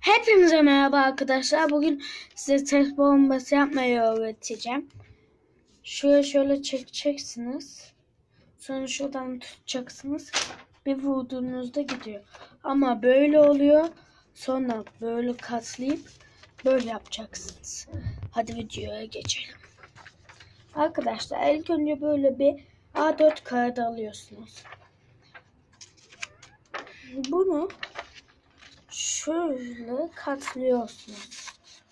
Hepinize merhaba arkadaşlar. Bugün size ses bombası yapmayı öğreteceğim. Şöyle çekeceksiniz. Sonra şuradan tutacaksınız. Bir vurduğunuzda gidiyor. Ama böyle oluyor. Sonra böyle katlayıp böyle yapacaksınız. Hadi videoya geçelim. Arkadaşlar ilk önce böyle bir A4 kağıt alıyorsunuz. Bunu şöyle katlıyorsunuz.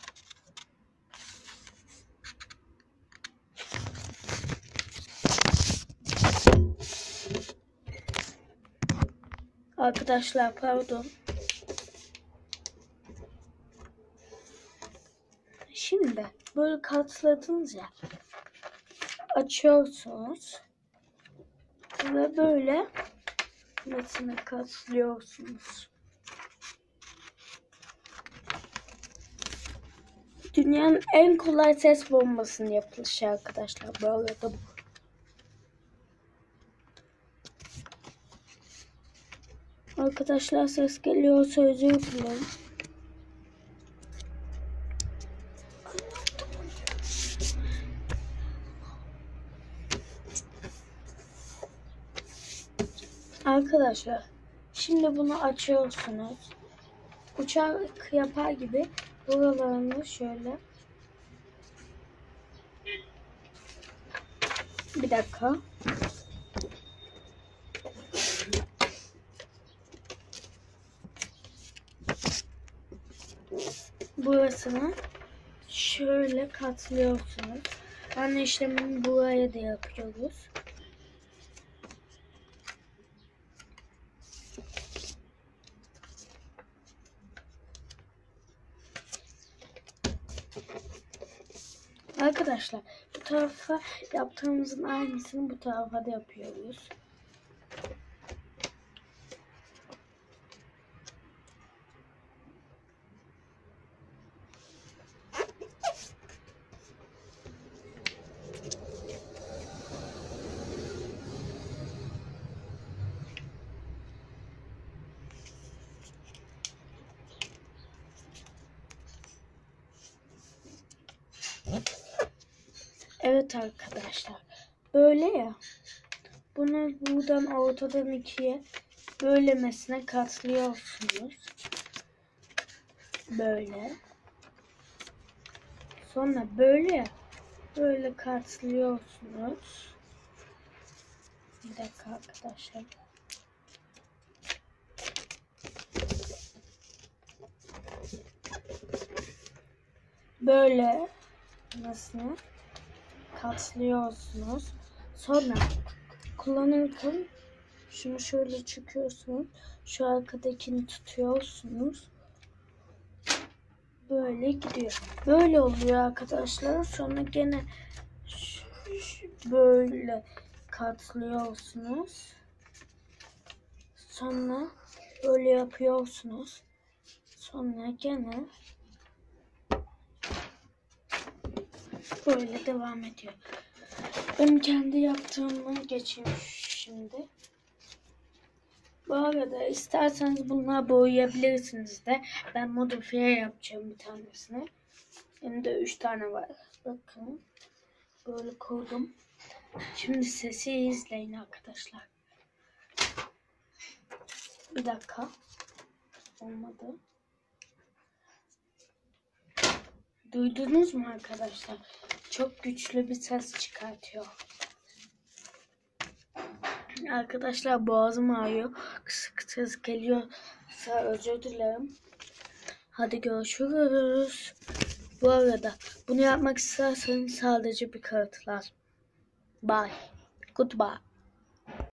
Arkadaşlar pardon. Şimdi böyle katladınız ya. Açıyorsunuz. Ve böyle metine katlıyorsunuz. Dünyanın en kolay ses bombasının yapılışı arkadaşlar. Böyle de bu. Arkadaşlar ses geliyorsa özür dilerim. Arkadaşlar şimdi bunu açıyorsunuz. Uçak yapar gibi buralarını şöyle. Bir dakika. Burasını şöyle katlıyorsunuz. Aynı işlemini buraya da yapıyoruz. Arkadaşlar bu tarafa yaptığımızın aynısını bu tarafa da yapıyoruz. Evet arkadaşlar. Böyle ya. Bunu buradan ortadan ikiye böylemesine katlıyorsunuz. Böyle. Sonra böyle ya. Böyle katlıyorsunuz. Bir dakika arkadaşlar. Böyle nasıl katlıyorsunuz. Sonra kullanırken şunu şöyle çıkıyorsunuz. Şu arkadakini tutuyorsunuz. Böyle gidiyor. Böyle oluyor arkadaşlar. Sonra gene böyle katlıyorsunuz. Sonra böyle yapıyorsunuz. Sonra gene böyle devam ediyor. Ben kendi yaptığımı geçeyim şimdi. Bu arada isterseniz bunları boyayabilirsiniz de. Ben modifiye yapacağım bir tanesini. Hem de 3 tane var. Bakın. Böyle koydum. Şimdi sesi izleyin arkadaşlar. Bir dakika. Olmadı. Duydunuz mu arkadaşlar? Çok güçlü bir ses çıkartıyor. Arkadaşlar boğazım ağrıyor. Kısık ses geliyorsa özür dilerim. Hadi görüşürüz. Bu arada bunu yapmak isterseniz sadece bir kağıt lazım. Bye. Goodbye.